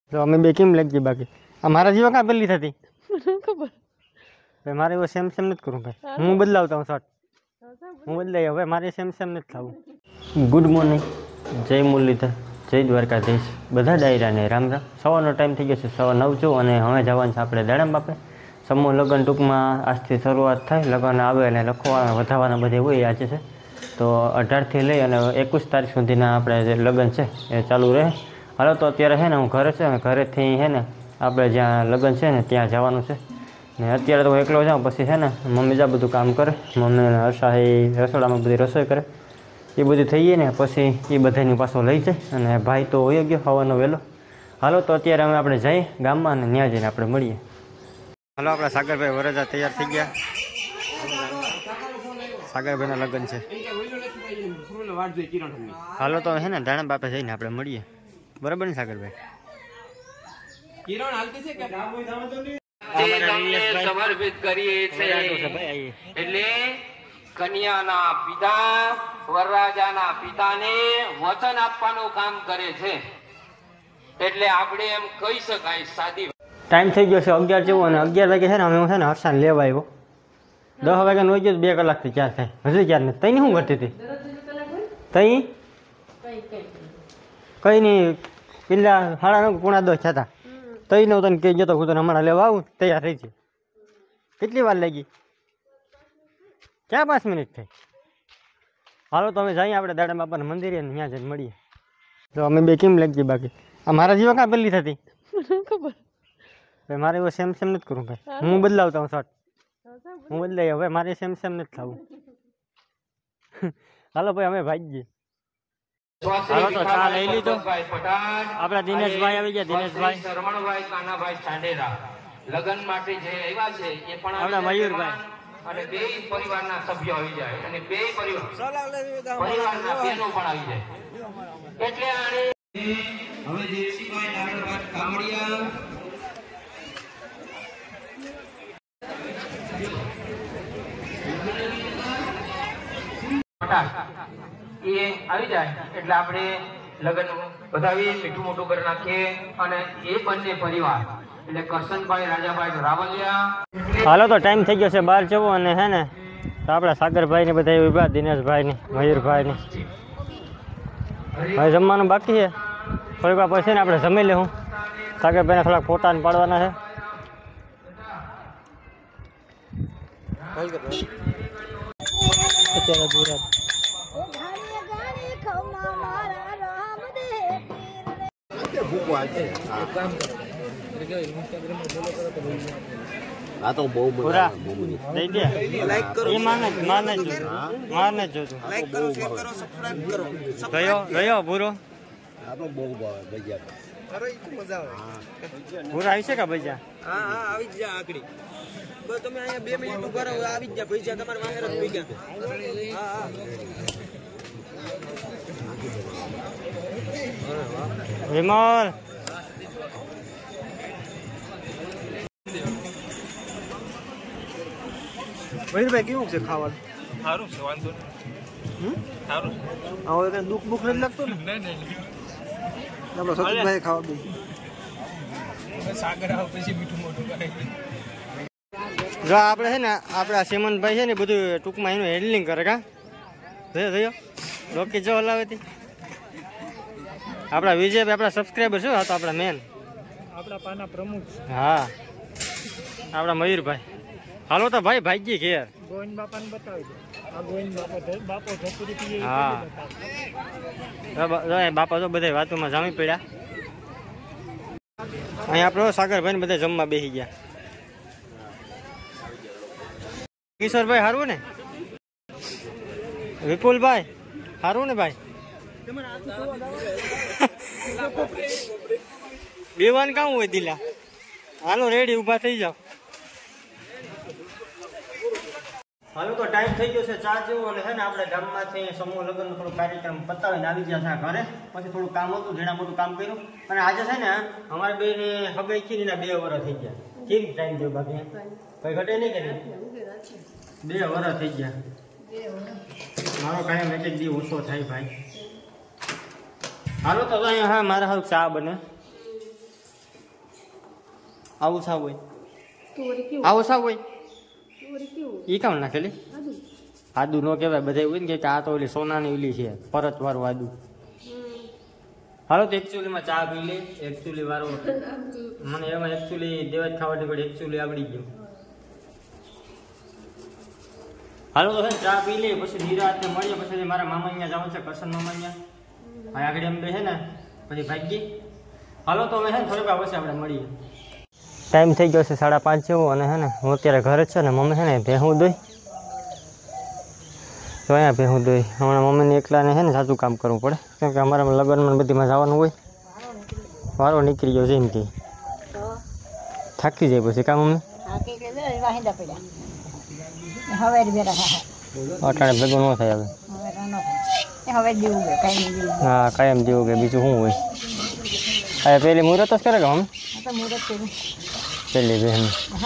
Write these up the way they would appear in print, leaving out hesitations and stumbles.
તો અમે બે કેમ લાગીએ બાકી મારા જીવા કાં પેલી થતી ખબર ભાઈ મારે એવો સેમ સેમ નથી કરું ભાઈ હું બદલાવતા હું શોર્ટ હું બદલાઈ હવે મારે સેમ સેમ નથી થવું ગુડ મોર્નિંગ જય મુરલીધર જય દ્વારકાધીશ બધા ડાયરાને રામ રામ સવારનો ટાઈમ થઈ ગયો છે 9:09 અને હવે જવાનું છે આપણે દાડમ બાપે સમૂહ લગ્ન ટૂંકમાં આજથી શરૂઆત થાય લગ્ન આવે અને લખવાના વધારવાના બધે હોય આજે છે તો 18થી લઈ અને 21 તારીખ સુધીના આપણે જે લગ્ન છે એ ચાલુ રહે હાલો તો અત્યારે છે ને હું ઘરે છે ઘરેથી છે ને આપણે જ્યાં લગ્ન છે ને ત્યાં જવાનું છે ને અત્યારે તો હું એકલો જાઉં પછી છે ને મમ્મી જ બધું કામ કરે મમ્મી હર્ષાઈ રસોડામાં બધી રસોઈ કરે એ બધી થઈ ગઈ ને પછી એ બધાની પાછો લઈ જાય અને ભાઈ તો હોઈ ગયો ખાવાનો વહેલો હાલો તો અત્યારે અમે આપણે જઈએ ગામમાં અને ત્યાં જઈને આપણે મળીએ હાલો આપણા સાગરભાઈ વરજા તૈયાર થઈ ગયા સાગરભાઈના લગ્ન છે હાલો તો હે ને દાણા બાપે જઈને આપણે મળીએ બરાબર ને સાગરભાઈ સમર્પિત કરીએ છીએ એટલે કન્યાના પિતા વરરાજાના પિતાને વચન આપવાનું કામ કરે છે એટલે આપણે એમ કહી શકાય સાદી ટાઈમ થઈ ગયો છે 11 જેવો અને 11 વાગે છે ને અમે છે ને હર્ષાને લેવા આવ્યો 10 વાગ્યાનો હોય ગયો 2 કલાકથી 4 થાય હજુ 4 ને તઈ શું કરતી હતી તઈ કઈ નહીં પેલા 9:30 પોણા 10 થતા તઈ નો તને કહી જતો હું તને હમણાં લેવા આવું તૈયાર થઈ છે કેટલી વાર લાગી ક્યાં 5 મિનિટ થઈ હાલો તો અમે જઈએ આપણે દાડા બાપાના મંદિરે ને ત્યાં જઈને મળીએ તો અમે બે કેમ લાગીએ બાકી મારા જીવા કાં પેલી થતી ખબર ભાઈ મારે એવો સેમ સેમ નથી કરું ભાઈ હું બદલાવતા હું શોર્ટ હું બદલાઈ હવે મારે સેમ સેમ નથી થવું હાલો ભાઈ અમે ભાગીએ હાલો તો ચા લઈ લીધો આપણા દિનેશભાઈ આવી ગયા દિનેશભાઈ શરમણભાઈ કાનાભાઈ ચાંડેરા લગ્ન માટે જે આવ્યા છે એ પણ આપણા મયુરભાઈ અને બે પરિવારના સભ્યો આવી જાય અને બે પરિવારના બહેનો પણ આવી જાય એટલે આને હવે દેવસીભાઈ નારણભાઈ કામડિયા એ આવી જાય એટલે આપણે લગ્ન વધાવી મીઠું મોટું કરી નાખીએ અને એ બંને પરિવાર એટલે કરશનભાઈ રાજાભાઈ રાવલિયા હાલો તો ટાઈમ થઈ ગયો છે 12 જેવો અને હે ને તો આપણા સાગરભાઈ ને બધા ઉભા દિનેશભાઈ ને મયુરભાઈ ને હવે જમવાનું બાકી છે થોડીક વાર પછી ને આપણે જમી લેવું સાગરભાઈને થોડાક ફોટા ને પાડવાના છે આ તો બહુ પૂરા દઈ દે લાઈક કરો એ માને જોતું લાઈક કરો શેર કરો સબસ્ક્રાઇબ કરો ગયો પૂરો આ તો બહુ ભાવે ભજીયા અરે ઈ મજા આવે પૂરા આવી છે કે ભજીયા હા હા આવી જ જા આકડી બસ તમે અહીંયા 2 મિનિટ ઉભા રહો આવી જ જા ભજીયા તમારે વાંહે જ ભીગા હા હા વિમલ ભાઈ કેવું છે ખાવાનું સારું છે વાંધો નહીં સારું હવે કઈ દુઃખ બુખ નથી લાગતું ને નહીં આપણો સતીશભાઈ ખાવા દે સાગર આવ પછી મીઠું મોટું કરે જો આપણે છે ને આપણા સેમનભાઈ છે ને બધું ટૂંકમાં એનું હેન્ડલિંગ કરે કા થયો ડોકી જો હલાવેતી આપણા વિજયભાઈ આપણા સબસ્ક્રાઈબર શું હતા આપણા મેન આપણા પાના પ્રમુખ હા આપણા મયુરભાઈ હાલો તો ભાઈ ભાઈજી ઘેર ગોવિંદ બાપાને બતાવી દો આ ગોવિંદ બાપો ધતુરી પીએ હા બાપા તો બધા વાતોમાં જામી પડ્યા અહીં આપણો સાગરભાઈ ને બધા જમવા બેસી ગયા કિશોરભાઈ હારું ને વિપુલભાઈ હારું ને ભાઈ બેવાન કામ હોય દિલા હાલો રેડી ઊભા થઈ જાઓ હાલો તો ટાઈમ થઈ ગયો છે 4 જેવો અને છે ને આપણે ગામમાંથી સમૂહ લગ્નનો થોડો કાર્યક્રમ પતાવીને આવી ગયા છે ઘરે પછી થોડું કામ હતું ઝીણા મોટું કામ કર્યું અને આજે છે ને અમારે બેને હગાઈ થી 2 વર્ષ થઈ ગયા કેમ ટાઈમ થયો બાકી કઈ ઘટે નહીં કે 2 વર્ષ થઈ ગયા મારો કાયમ એક દી ઓછો થાય ભાઈ હાલો તો અહીંયા હા મારા હાલ ચા બને આવું સાવ હોય આવું સાવ હોય એ કામ નાખેલી આદુ નો કહેવાય બધા એવું ને કે આ તો ઓલી સોનાની ઓલી છે પરત વાળું આદુ હાલો તો એકચ્યુઅલીમાં ચા પી લે એકચ્યુઅલી વાળો મને એમાં એકચ્યુઅલી દેવાજ ખાવાની ઘડી એકચ્યુઅલી આવડી ગયું હાલો તો છે ચા પી લે પછી નિરાતે મળીએ પછી મારા મામા અહીંયા જવાનું છે કરશન મામા અહીંયા આગળ એમ બે છે ને પછી ભાગી હાલો તો હવે છે ને થોડીક વાર પછી આપણે મળીએ ટાઈમ થઈ ગયો છે 5:30 જેવો અને છે ને હું અત્યારે ઘરે જ છે ને મમ્મી છે ને ભેહું દોઈ તો અહીંયા ભેહું દોઈ હમણાં મમ્મીને એકલાને છે ને સાચું કામ કરવું પડે કેમ કે અમારા લગ્નમાં બધીમાં જવાનું હોય વારો નીકળી ગયો છે એમ કે થાકી જાય પછી કામ મમ્મી અટાણે ભેગો ન થાય હવે હા કાયમ જેવું કે બીજું શું હોય હા પેલી મુહૂર્ત જ કરે કે મમ્મી પેલી બહેન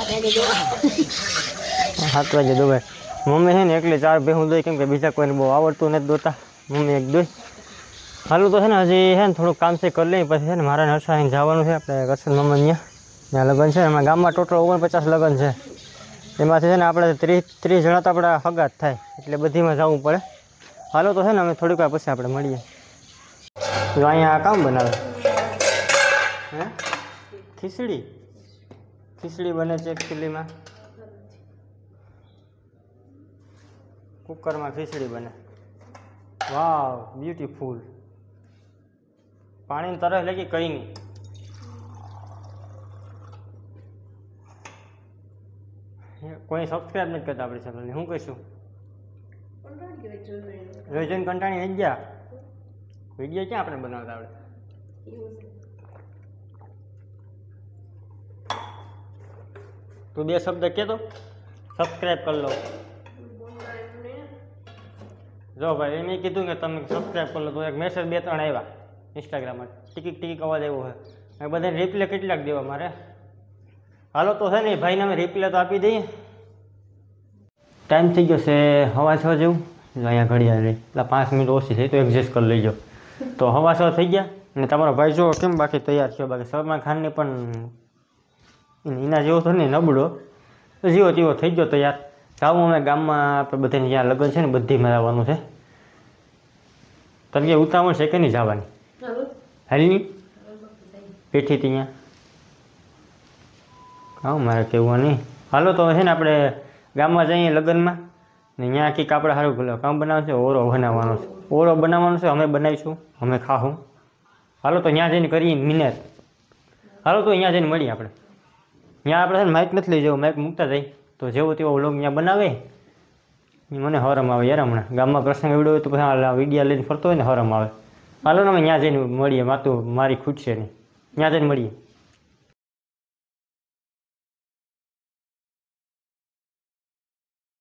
7 વાગે દોવે મમ્મી છે ને એકલી 4 ભેહું દોઈ કેમ કે બીજા કોઈને બહુ આવડતું નથી દોતા મમ્મી એક દોઈ હાલું તો છે ને હજી છે ને થોડુંક કામ છે કરી લઈએ પછી છે ને મારા નરસાઈને જવાનું છે આપણે કરશન મામા ત્યાં લગ્ન છે એમાં ગામમાં ટોટલ 49 લગ્ન છે એમાંથી છે ને આપણે 30 જણા તો આપણા હગા જ થાય એટલે બધીમાં જવું પડે હાલો તો છે ને અમે થોડીક વાર પછી આપણે મળીએ જો અહીંયા કામ બનાવે હે ખીચડી બને છે એકચ્યુઅલીમાં કુકરમાં ખીચડી બને વાવ બ્યુટીફુલ પાણીની તરફ લાગી કંઈ નહીં કોઈ સબસ્ક્રાઈબ નથી કરતા આપણી ચેનલને શું કહીશું જોઈને કંટાળી આવી ગયા વિડીયો ક્યાં આપણે બનાવતા આવડે તું 2 શબ્દ કહેતો સબસ્ક્રાઈબ કરી લો જો ભાઈ એમ કીધું કે તમે સબસ્ક્રાઈબ કરી લો તો એક મેસેજ 2-3 આવ્યા ઇન્સ્ટાગ્રામમાં ટીક અવાજ આવ્યો હોય બધાને રિપ્લે કેટલાક દેવા મારે હાલો તો છે ને ભાઈને અમે રિપ્લે તો આપી દઈએ ટાઈમ થઈ ગયો છે 6:15 જેવું જો અહીંયા ઘડિયાળ રહી એટલે 5 મિનિટ ઓછી થઈ તો એડજસ્ટ કરી લેજો તો 6:15 થઈ ગયા અને તમારો ભાઈ જો કેમ બાકી તૈયાર થયો બાકી સલમાન ખાનને પણ એના જેવો તો નહીં નબળો તો જેવો તેવો થઈ ગયો તૈયાર જાઉં અમે ગામમાં આપણે બધાને જ્યાં લગ્ન છે ને બધીમાં આવવાનું છે તને કે ઉતાવળ છે કે નહીં જવાની હાલની પેઠી ત્યાં હા મારે કહેવું નહીં હાલો તો છે ને આપણે ગામમાં જઈએ લગ્નમાં ને ત્યાં કંઈક આપણે સારું ભલે કામ બનાવવાનું છે ઓરો બનાવવાનો છે ઓરો બનાવવાનો છે અમે બનાવીશું અમે ખાશું હાલો તો ત્યાં જઈને કરીએ મિનિટ હાલો તો અહીંયા જઈને મળીએ આપણે ત્યાં આપણે છે ને માઇક નથી લઈ જવું માઇક મૂકતા જાય તો જેવો તેવો વ્લોગ ત્યાં બનાવે મને હરમ આવે યાર હમણાં ગામમાં પ્રસંગ એવડો હોય તો પછી વિડીયા લઈને ફરતો હોય ને હરમ આવે હાલો ને અમે ત્યાં જઈને મળીએ માતું મારી ખૂટશે નહીં ત્યાં જઈને મળીએ